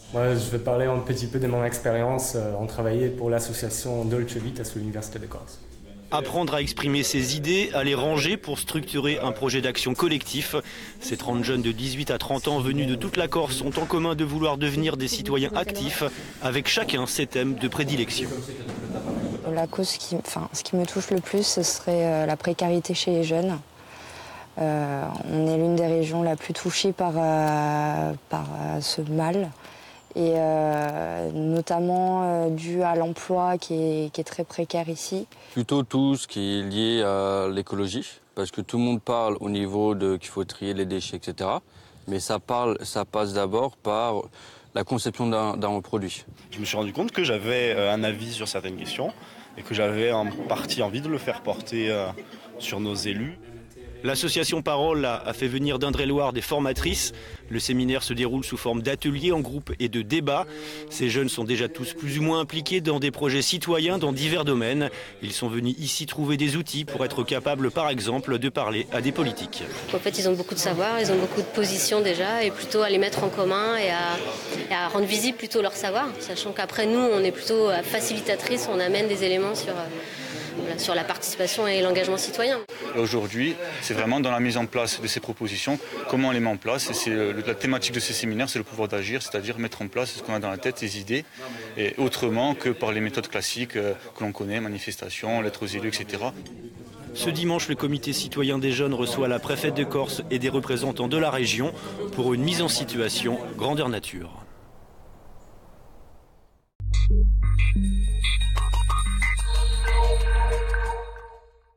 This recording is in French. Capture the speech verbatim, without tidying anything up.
Moi, je vais parler un petit peu de mon expérience euh, en travaillant pour l'association Dolce Vita sous l'Université de Corse. Apprendre à exprimer ses idées, à les ranger pour structurer un projet d'action collectif. Ces trente jeunes de dix-huit à trente ans venus de toute la Corse ont en commun de vouloir devenir des citoyens actifs, avec chacun ses thèmes de prédilection. La cause qui, enfin, ce qui me touche le plus, ce serait la précarité chez les jeunes. Euh, on est l'une des régions la plus touchée par, euh, par euh, ce mal. Et euh, notamment euh, dû à l'emploi qui est, qui est très précaire ici. Plutôt tout ce qui est lié à l'écologie, parce que tout le monde parle au niveau de qu'il faut trier les déchets, et cetera. Mais ça, parle, ça passe d'abord par la conception d'un, d'un produit. Je me suis rendu compte que j'avais un avis sur certaines questions et que j'avais en partie envie de le faire porter euh, sur nos élus. L'association Parole a fait venir d'Indre-et-Loire des formatrices. Le séminaire se déroule sous forme d'ateliers en groupe et de débats. Ces jeunes sont déjà tous plus ou moins impliqués dans des projets citoyens dans divers domaines. Ils sont venus ici trouver des outils pour être capables, par exemple, de parler à des politiques. En fait, ils ont beaucoup de savoir, ils ont beaucoup de positions déjà, et plutôt à les mettre en commun et à, et à rendre visible plutôt leur savoir, sachant qu'après nous, on est plutôt facilitatrices, on amène des éléments sur... Voilà, sur la participation et l'engagement citoyen. Aujourd'hui, c'est vraiment dans la mise en place de ces propositions, comment on les met en place. Et c'est le, la thématique de ces séminaires, c'est le pouvoir d'agir, c'est-à-dire mettre en place ce qu'on a dans la tête, les idées, et autrement que par les méthodes classiques euh, que l'on connaît, manifestations, lettres aux élus, et cetera. Ce dimanche, le comité citoyen des jeunes reçoit la préfète de Corse et des représentants de la région pour une mise en situation grandeur nature.